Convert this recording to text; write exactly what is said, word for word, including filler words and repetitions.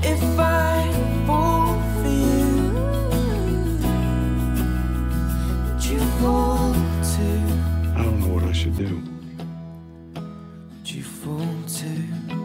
if I fall for you, would you fall too? I don't know what I should do. Would you fall too?